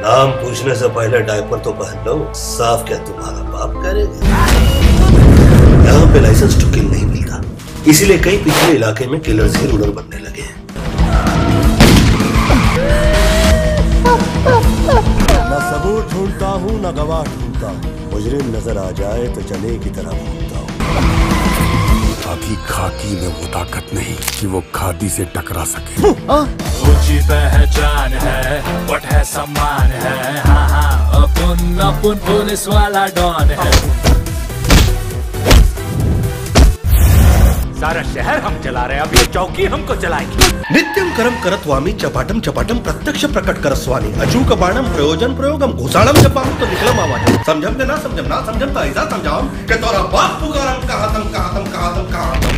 नाम पूछने से पहले डायपर तो पहन लो। साफ क्या तुम्हारा बाप करेगा? यहाँ पे लाइसेंस टू किल नहीं मिलता, इसीलिए कई पिछले इलाके में किलर्स ही रूलर बनने लगे हैं। न सबूत ढूंढता हूँ न गवाह ढूंढता हूँ, मुजरिम नजर आ जाए तो चने की तरह भूनता हूँ। अभी खाकी में वो ताकत नहीं कि वो खादी से टकरा सके। ऊंची पहचान है, वट है सम्मान है, हाँ हाँ अपन पुलिस वाला डॉन है। सारा शहर हम चला रहे हैं, अब ये चौकी हमको चलाएगी। नित्यम करम करत्वामी चपाटम चपाटम प्रत्यक्ष प्रकट करस्वामी अचूक बाणम प्रयोजन प्रयोगम घुसाड़म जपाम तो निकलम आवाज। समझम के ना समझम तो ऐसा समझाओ कि तोरा बाप पुकारम कहां तुम।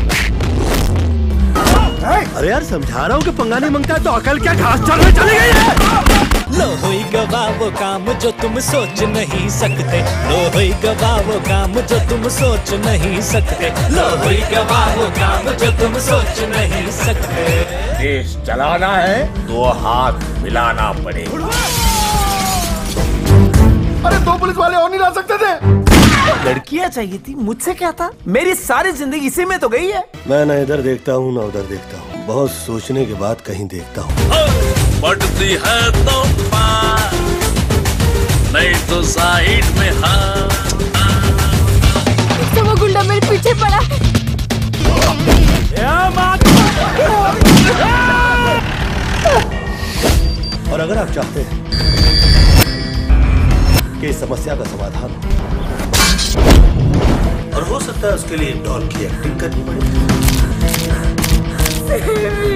अरे यार समझा रहा हूँ कि पंगा नहीं मांगता है तो अकल क्या घास चढ़ने चली गई है। लो होई गवाह वो काम जो तुम सोच नहीं सकते, लो होई गवाह वो काम जो तुम सोच नहीं सकते, लो होई गवाह वो काम जो तुम सोच नहीं सकते। देश चलाना है तो हाथ मिलाना पड़ेगा। अरे दो पुलिस वाले और नहीं ला सकते थे? लड़कियां चाहिए थी, मुझसे क्या था? मेरी सारी जिंदगी इसी में तो गई है। मैं न इधर देखता हूँ न उधर देखता हूँ, बहुत सोचने के बाद कहीं देखता हूँ। बढ़ती है तो पार, नहीं तो साइड में हाँ। तो वो गुंडा मेरे पीछे पड़ा। और अगर आप चाहते हैं कि इस समस्या का समाधान हो, और हो सकता है उसके लिए डॉन की एक्टिंग करनी पड़े।